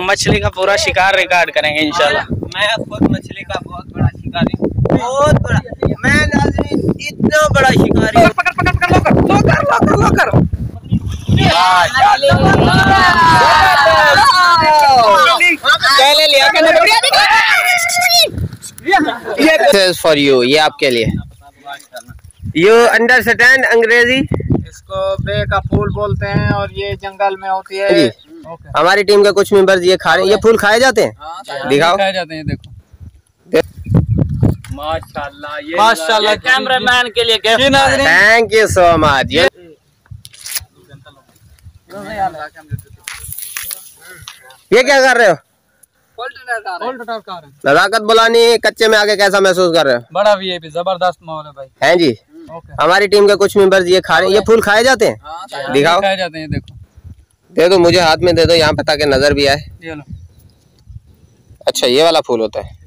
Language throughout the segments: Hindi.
हम मछली का पूरा शिकार रिकॉर्ड करेंगे इंशाल्लाह। मैं खुद मछली का बहुत बड़ा शिकारी हूँ, बहुत बड़ा। मैं नाज़रीन इतना बड़ा शिकारी हूँ। पहले लिया फॉर यू, ये आपके लिए। यू अंडरस्टैंड अंग्रेजी? इसको बे का फूल बोलते हैं और ये जंगल में होती है। हमारी टीम के कुछ मेंबर्स ये खा रहे हैं। ये फूल खाए जाते हैं? दिखाओ। खाए जाते हैं, देखो। माशाल्लाह, ये माशाल्लाह कैमरामैन के लिए थैंक यू सो मच। ये क्या कर रहे हो? नजाकत बुलानी कच्चे में आके कैसा महसूस कर रहे हो? बड़ा वीआईपी जबरदस्त माहौल है भाई। हैं जी। हमारी टीम के कुछ मेंबर्स ये खा रहे हैं। ये फूल खाए जाते हैं? दिखाओ। खाए जाते हैं, देखो। दे दो मुझे, हाथ में दे दो यहाँ पे ताकि नजर भी आए। ये लो। अच्छा ये वाला फूल होता है?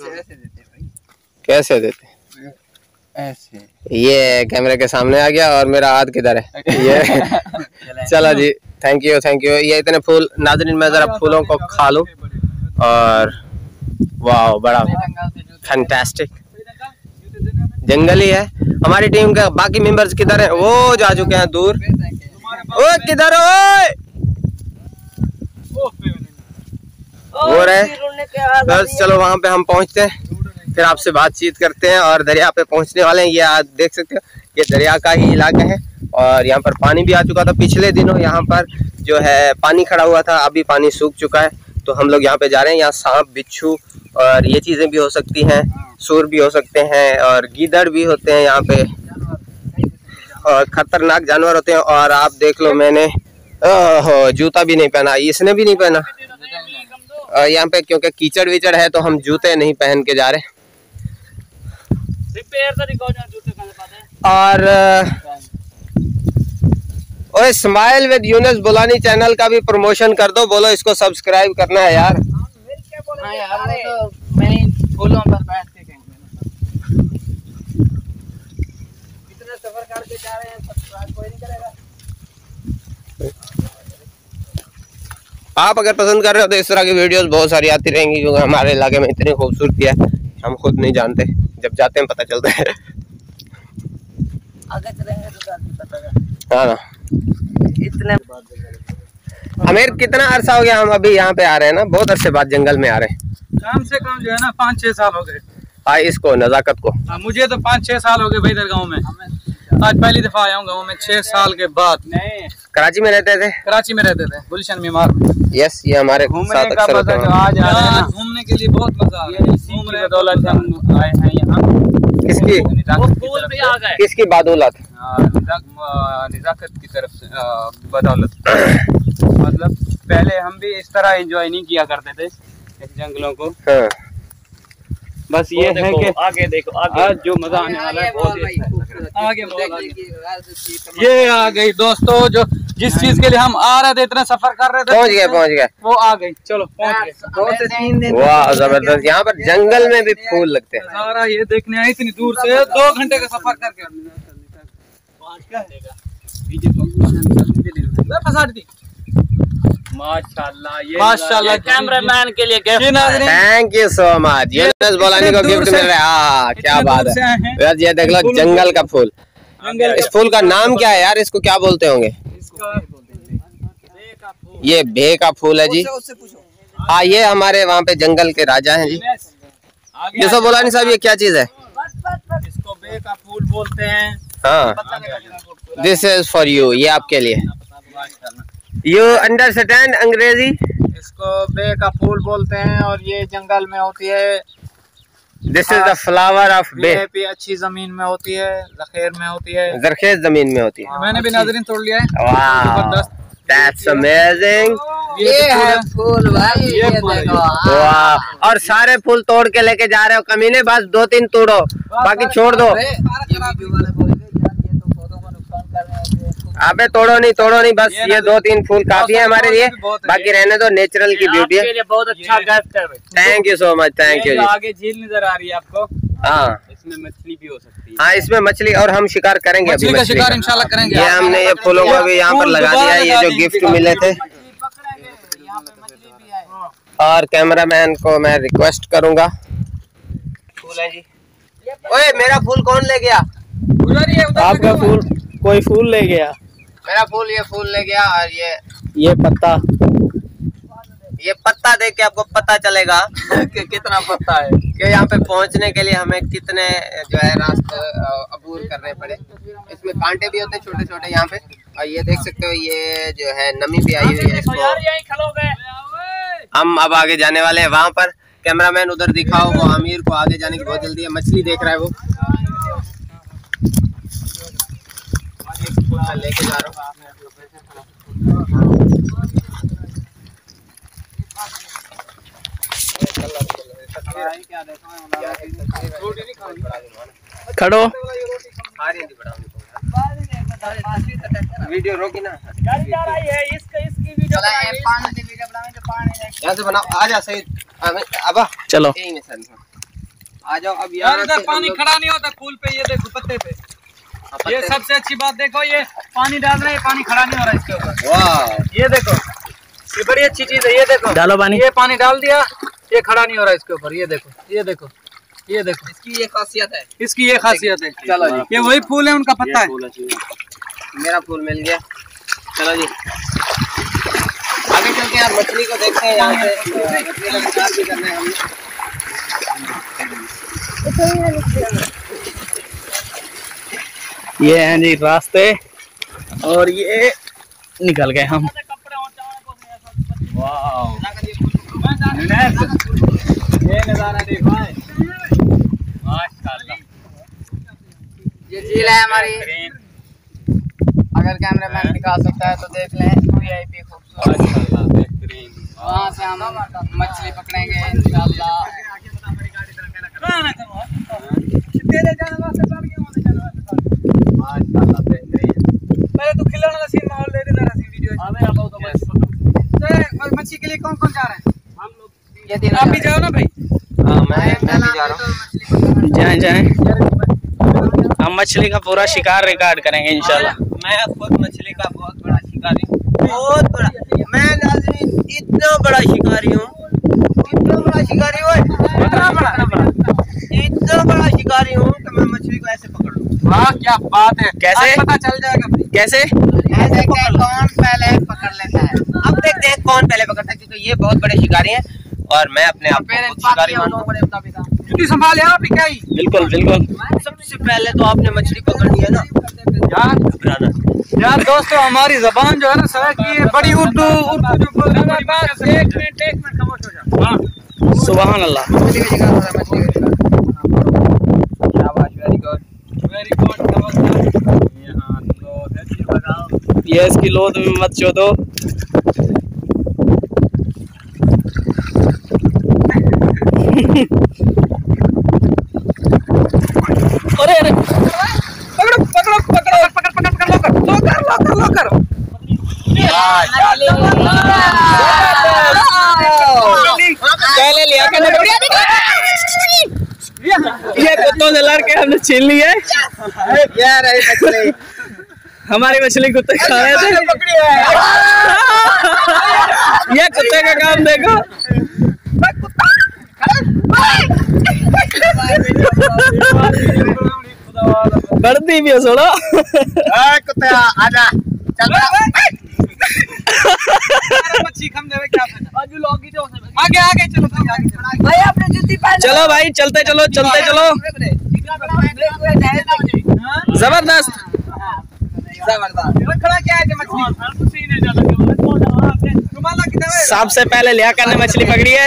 कैसे देते? ऐसे। ये कैमरे के सामने आ गया और मेरा हाथ किधर है? ये चलो जी, थैंक यू थैंक यू। ये इतने फूल नाज़रीन, मैं जरा फूलों को खा लूं और वाह बड़ा फैंटास्टिक जंगल ही है। हमारी टीम के बाकी मेंबर्स किधर हैं? वो जा चुके हैं दूर। ओ किधर हो? वो रहे बस। चलो वहां पे हम पहुंचते हैं, फिर आपसे बातचीत करते हैं। और दरिया पे पहुंचने वाले हैं। ये आप देख सकते हो, ये दरिया का ही इलाका है और यहाँ पर पानी भी आ चुका था। पिछले दिनों यहाँ पर जो है पानी खड़ा हुआ था, अभी पानी सूख चुका है। तो हम लोग यहाँ पे जा रहे हैं। यहाँ सांप, बिच्छू और ये चीज़ें भी हो सकती हैं, सूर भी हो सकते हैं और गीदड़ भी होते हैं यहाँ पे, और खतरनाक जानवर होते हैं। और आप देख लो, मैंने जूता भी नहीं पहना, इसने भी नहीं पहना। और यहाँ पे क्योंकि कीचड़ विचड़ है तो हम जूते नहीं पहन के जा रहे। और ओए smile with Yunus Bulani channel का भी प्रमोशन कर दो। बोलो इसको सब्सक्राइब करना है यार। हाँ यार, वो तो मैं फूलों पर बैठ के कितने सफर करके जा रहे हैं, सब्सक्राइब कोई नहीं करेगा। आप अगर पसंद कर रहे हो तो इस तरह की वीडियोस बहुत सारी आती रहेंगी, क्योंकि हमारे इलाके में इतनी खूबसूरती है हम खुद नहीं जानते, जब जाते हैं पता चलता है। आगे चलेंगे तो पता हाँ ना। इतने आमिर कितना अरसा हो गया हम अभी यहाँ पे आ रहे हैं ना? बहुत अरसे बाद जंगल में आ रहे हैं। कम से कम जो है ना 5-6 साल हो गए। हाँ इसको नजाकत को। मुझे तो 5-6 साल हो गए भाई इधर गाँव में। आज पहली दफा आया हूँ गाँव में 6 साल के बाद। कराची में रहते थे? कराची में रहते थे, गुलशन मीमार में। यस, ये हमारे घूमने का मजा जो आज आ रहे हैं, घूमने के लिए बहुत मजा आ रहा है। घूम रहे बदौलत हम आए हैं यहाँ। किसकी बदौलत? निजाकत की तरफ से बदौलत। मतलब पहले हम भी इस तरह एंजॉय नहीं किया करते थे इस जंगलों को। हाँ। बस ये है कि आगे देखो, आज जो मजा आने वाला है बहुत ही आगे। ये आ गई दोस्तों, जो जिस चीज के लिए हम आ रहे थे, इतना सफर कर रहे थे, पहुंच गए वो आ गई। चलो पहुंच गए। 2 से 3 दिन। वाह जबरदस्त। यहाँ पर जंगल में भी फूल लगते हैं। सारा ये देखने आए इतनी दूर से, 2 घंटे का सफर करके। माशाल्लाह, ये माशाल्लाह कैमरामैन के लिए thank you so much. Yunus Bulani को गिफ्ट मिल रहा है। हाँ क्या बात है यार। ये देख लो जंगल का फूल। इस फूल का नाम क्या है यार? इसको क्या बोलते होंगे? ये भे का फूल है जी। हाँ ये हमारे वहाँ पे जंगल के राजा हैं जी। यूनुस बुलानी साहब ये क्या चीज है? इसको बे का फूल बोलते हैं। हाँ दिस इज फॉर यू, ये आपके लिए। यू अंडरस्टैंड अंग्रेजी? इसको बे का फूल बोलते हैं और ये जंगल में होती है। This is the flower of bay. अच्छी जमीन में होती है, जखेर में होती है, जरखेज जमीन में होती है। मैंने भी नाज़रीन तोड़ लिया है। वाह दैट्स अमेजिंग। ये है फूल भाई, ये देखो। वाह, और सारे फूल तोड़ के लेके जा रहे हो कमीने? बस 2-3 तोड़ो, बाकी छोड़ दो। अबे तोड़ो नहीं बस ये 2-3 फूल काफी है हमारे लिए, बाकी रहने दो। नेचुरल की ब्यूटी है। बहुत अच्छा गिफ्ट है। Thank you so much, thank you. आगे झील नजर आ रही है आपको? हाँ इसमें मछली भी हो सकती है। हाँ इसमें मछली, और हम शिकार करेंगे अभी मछली का शिकार इंशाल्लाह करेंगे। ये हमने ये फूलों को भी यहाँ पर लगा दिया है, ये जो गिफ्ट मिले थे। और कैमरामैन को मैं रिक्वेस्ट करूंगा। फूल है जी। ओए मेरा फूल कौन ले गया? आपका फूल कोई फूल ले गया। मेरा फूल, ये फूल ले गया। और ये पत्ता देख के आपको पता चलेगा कि कितना पत्ता है, कि यहाँ पे पहुँचने के लिए हमें कितने जो है रास्ते अबूर करने पड़े। इसमें कांटे भी होते हैं छोटे छोटे यहाँ पे। और ये देख सकते हो, ये जो है नमी भी आई हुई है इसको। हम अब आगे जाने वाले हैं वहाँ पर। कैमरामैन उधर दिखाओ, वो आमिर को आगे जाने की बहुत जल्दी है। मछली देख रहा है वो, लेके जा रहा हूँ। खड़ो वीडियो रोकी ना, यहाँ से बनाओ। आजा सही, अब चलो आ जाओ। अब यार पानी खड़ा नहीं होता फूल पे, ये देखो पत्ते पे। ये सबसे अच्छी बात देखो, ये पानी डाल रहे हैं, पानी खड़ा नहीं हो रहा है इसके ऊपर। वाह, ये देखो, ये बड़ी अच्छी चीज है। ये देखो, डालो पानी। ये पानी डाल दिया, ये खड़ा नहीं हो रहा है इसके ऊपर। ये देखो, ये देखो, ये देखो, इसकी ये खासियत है, इसकी ये खासियत है। चलो जी, ये वही फूल है, उनका पत्ता है। मेरा फूल मिल गया। चलो जी आगे चलते हैं, मछली को देखते हैं। यहाँ से मछली का विचार भी करना है हमें। ये हैं जी रास्ते, और ये निकल गए हम। वाह, ये नजारा देखो, माशाल्लाह। ये झील है हमारी, अगर कैमरामैन दिखा सकता है तो देख लें। वीआईपी खूबसूरत, वहाँ से हम मछली पकड़ेंगे इंशाल्लाह। पहले तो खिलाने का सीन माहौल दे देना मच्छी के लिए। कौन कौन जा रहे हैं? हम लोग। आप भी जाओ ना भाई। हाँ, मैं भी जा रहा हूँ। जाएं। हम मछली का पूरा शिकार रिकॉर्ड करेंगे इंशाल्लाह। मैं खुद मछली का बहुत बड़ा शिकारी हूँ, बहुत बड़ा। मैं नाज़रीन इतना बड़ा शिकारी हूँ, इतना बड़ा शिकारी हूँ, इतना बड़ा शिकारी हूँ कि मैं मछली को ऐसे पकड़ लूँ। वाह, क्या बात है। कैसे पता चल जाएगा भाई? कैसे? ऐसे कौन पहले पकड़ लेता है। अब देखते हैं कौन पहले पकड़ता है, क्योंकि ये बहुत बड़े शिकारी हैं और मैं अपने आप को खुद शिकारी मानता हूँ। छुट्टी संभाल आप ही क्या ही? बिल्कुल बिल्कुल। सबसे पहले तो आपने मछली पकड़नी है ना यार दोस्तों, हमारी जबान जो है ना सर की बड़ी उर्दू जो बोलने वाली बात। एक मिनट खामोश हो जाओ। हाँ, सुभान अल्लाह। Very good. ये इसकी लोद में मत चोदो। अरे अरे, पकड़ो पकड़ो पकड़ो, पकड़ पकड़ पकड़, लो कर। पहले लिया ये कुत्तों से लड़के हमने छीन ली है यार। हमारी मछली कुत्ते खा रहे थे। ये कुत्ते का काम देखो। बढ़ती भी है सोड़ा। कुत्ते आजा, चल मच्छी खम देवे क्या आगे आगे चलो भाई, आपने जूती पहन। चलो भाई, चलते चलो। जबरदस्त। सबसे पहले लियाकत ने मछली पकड़ी है।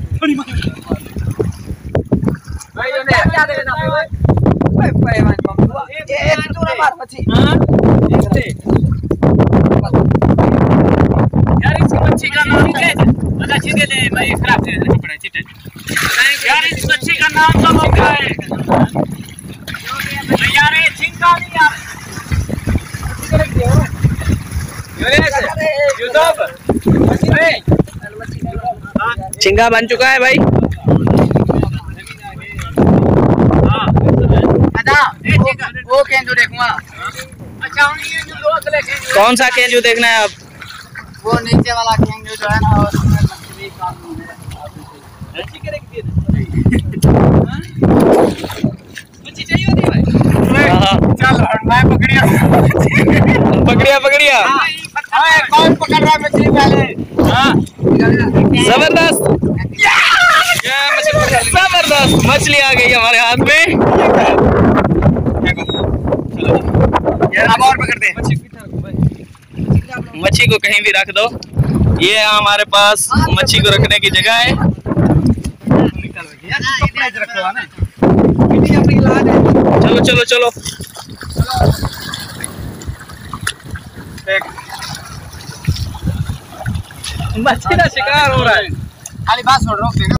यार इसकी मच्छी का नाम क्या है? पता चीज़ दे भाई, खराब है कपड़ा चिट्टे। यार इस मच्छी का नाम तो क्या है? यार ये झींगा नहीं यार। झींगा बन चुका है भाई। वो केंचू देखूंगा। कौन सा केंचू देखना है अब? वो नीचे वाला केंचू जो है ना, उसमें मछली पकड़िया कौन पकड़ रहा है मछली पहले? जबरदस्त जबरदस्त मछली आ गई हमारे हाथ में। अब और पकड़ते हैं। मच्छी को कहीं भी रख दो। ये हमारे पास मच्छी को रखने की जगह है। चलो चलो चलो मच्छी का शिकार हो रहा है। खाली बात छोड़ रहा हूँ।